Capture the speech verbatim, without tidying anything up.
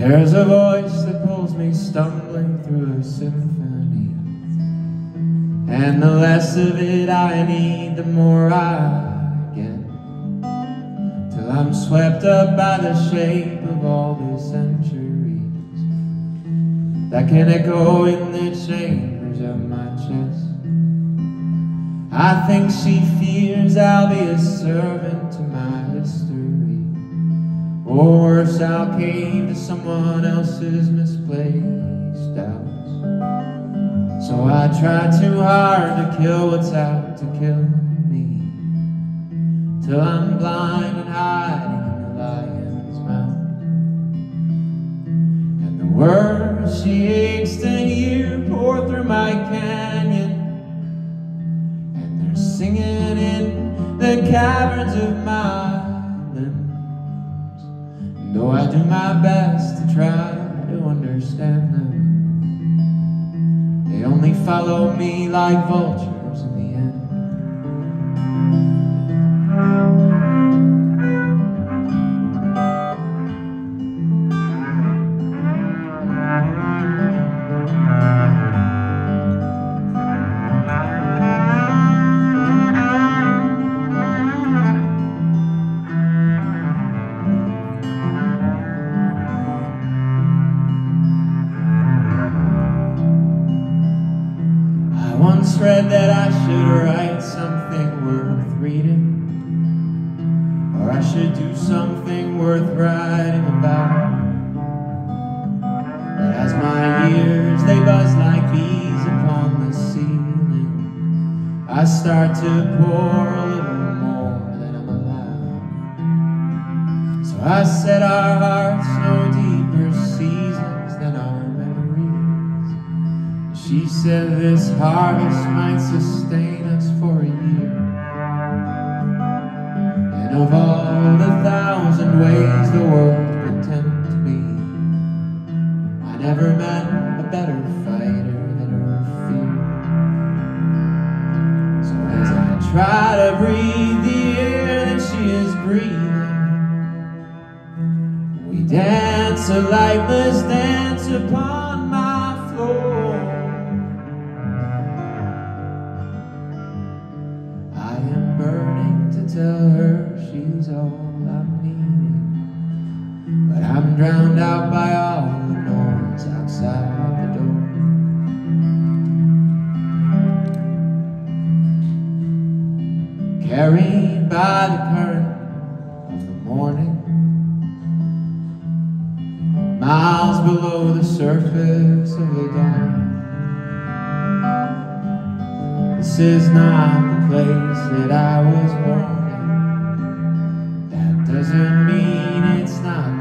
There's a voice that pulls me stumbling through a symphony, and the less of it I need, the more I get, till I'm swept up by the shape of all the centuries that can echo in the chambers of my chest. I think she fears I'll be a servant to my history, or worse, I'll cave to someone else's misplaced doubts. So I try too hard to kill what's out to kill me, till I'm blind and hiding in the lion's mouth. And the words she aches to hear pour through my canyon, and they're singing in the caverns of my limbs. Though I do my best to try to understand them, they only follow me like vultures in the end. I once read that I should write something worth reading, or I should do something worth writing about. But as my ears, they buzz like bees upon the ceiling, I start to pour a little more than I'm allowed. So I said our hearts know deeper seasons than our memories. She said this harvest might sustain us for a year, and of all the thousand ways the world could tempt me, I never met a better fighter than her fear. So as I try to breathe the air that she is breathing, we dance a lifeless dance upon my floor. Tell her she's all I'm needing, but I'm drowned out by all the noise outside the door. Carried by the current of the morning, miles below the surface of the dawn. This is not the place that I was born. Doesn't mean it's not